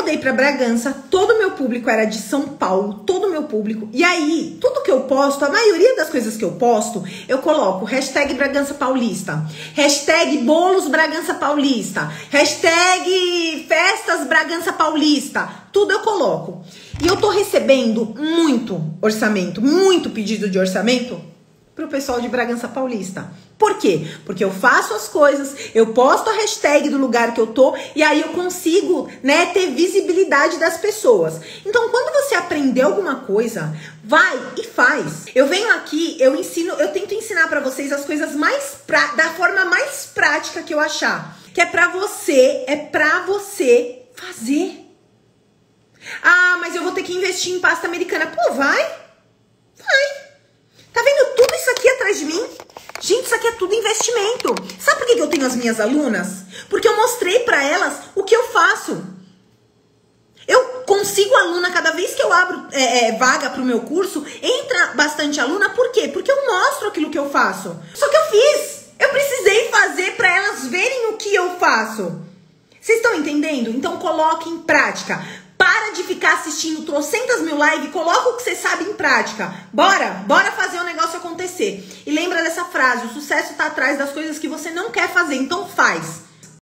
mudei para Bragança, todo o meu público era de São Paulo, todo o meu público. E aí, tudo que eu posto, a maioria das coisas que eu posto, eu coloco hashtag Bragança Paulista, hashtag bolos Bragança Paulista, hashtag festas Bragança Paulista, tudo eu coloco. E eu tô recebendo muito orçamento, muito pedido de orçamento pro pessoal de Bragança Paulista. Por quê? Porque eu faço as coisas, eu posto a hashtag do lugar que eu tô e aí eu consigo, né, ter visibilidade das pessoas. Então, quando você aprender alguma coisa, vai e faz. Eu venho aqui, eu tento ensinar pra vocês as coisas da forma mais prática que eu achar. Que é pra você fazer. Ah, mas eu vou ter que investir em pasta americana. Pô, vai. Tá vendo tudo isso aqui atrás de mim? Gente, isso aqui é tudo investimento. Sabe por que eu tenho as minhas alunas? Porque eu mostrei pra elas o que eu faço. Eu consigo aluna, cada vez que eu abro vaga pro meu curso, entra bastante aluna. Por quê? Porque eu mostro aquilo que eu faço. Só que eu fiz. Eu precisei fazer pra elas verem o que eu faço. Vocês estão entendendo? Então coloque em prática. Para de ficar assistindo trocentas mil lives, coloca o que você sabe em prática. Bora fazer o negócio acontecer. E lembra dessa frase, o sucesso tá atrás das coisas que você não quer fazer, então faz.